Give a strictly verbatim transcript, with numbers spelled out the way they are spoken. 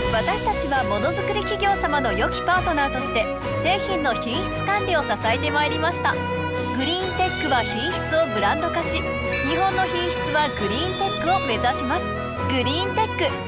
私たちはものづくり企業様の良きパートナーとして製品の品質管理を支えてまいりました。グリーンテックは品質をブランド化し、日本の品質はグリーンテックを目指します。グリーンテック